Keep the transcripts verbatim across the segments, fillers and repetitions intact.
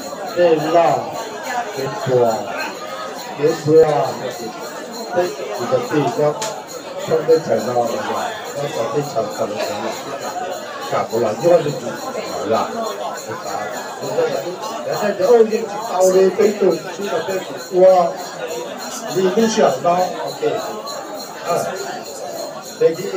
đây là cái bùa cái bùa đây chỉ có tỷ cho không đến chảy nào là nó có thể chảy cả một cái cả một lần như vậy là để đây để ôn những tàu đi tới tụi chúng ta tới qua đi không想到 ok à đây đi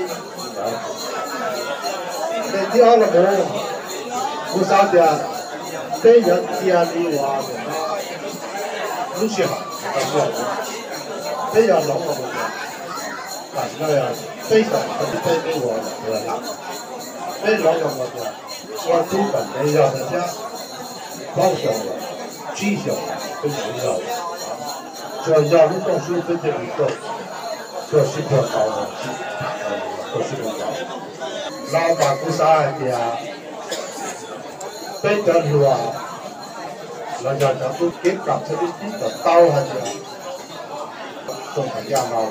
đây đi ở là bộ不少的被人家的话不是好，但是被人弄我们啊，那样非常很被给我的啦，被弄我们的，我基本没让人家报销了、绩效了，都没有了。只要要是东西真正不够，这是个好东西，这是个好。老板不杀人家。bây giờ là là giờ chúng tôi kết hợp cho đến tí là tao hay là không phải ra nào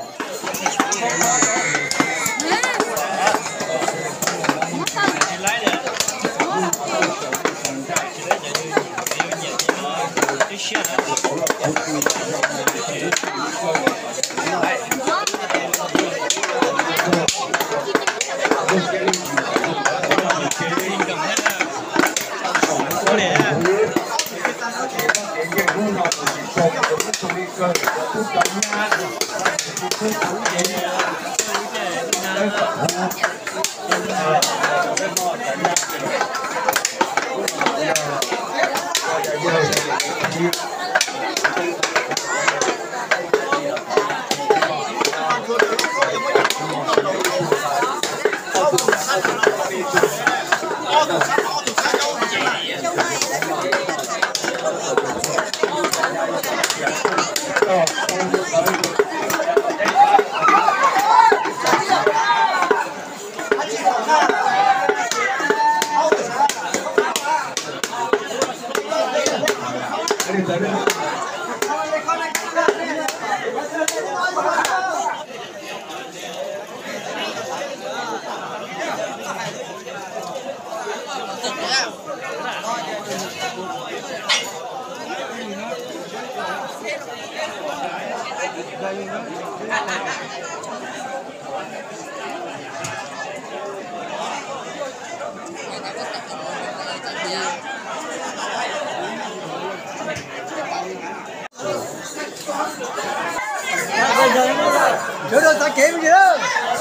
Chưa được ta kiếm gì đâu.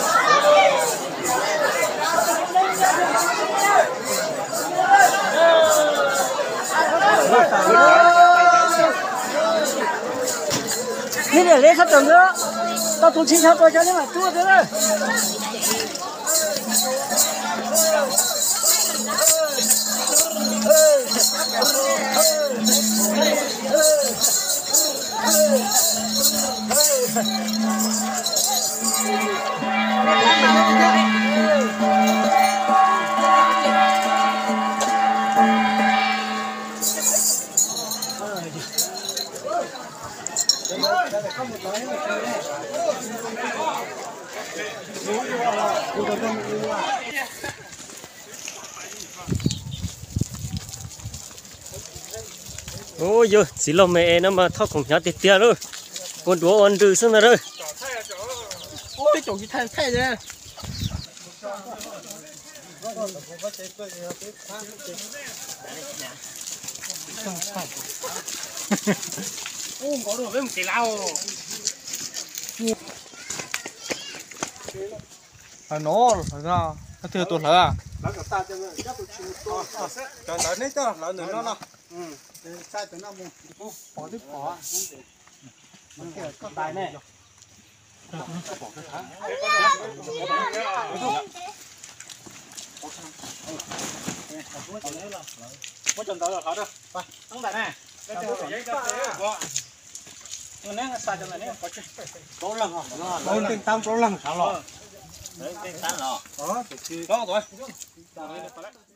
Thế để lấy khắp tầng nữa. Tao tụi chính xác tôi cho nên mà chua thế này. Ôi giời, xí lồng mẹ nó mà thóc không nhá tiệt tiệt rồi, con đũa ăn từ xương rồi. Ôi chỗ cái thay thay ra. Ôi có đồ với một cái lao. À nó phải ra, nó thừa tuột lỡ à? Lỡ cả ta cho nên chắc tôi chịu to. Cho lỡ nấy cho, lỡ nữa nó nó. Ừ, sai từ năm mùng. Bỏ đứt bỏ. Nó kia có tài này. Có chân tới là khó đâu.ไปตั้งแต่này. Đây cho giấy cho giấy. Nó nè sai cho này nè, có chứ. Cố lần hả? Cố lần tam cố lần sao rồi. Đấy, tám lò. Đó, được chưa? Có rồi.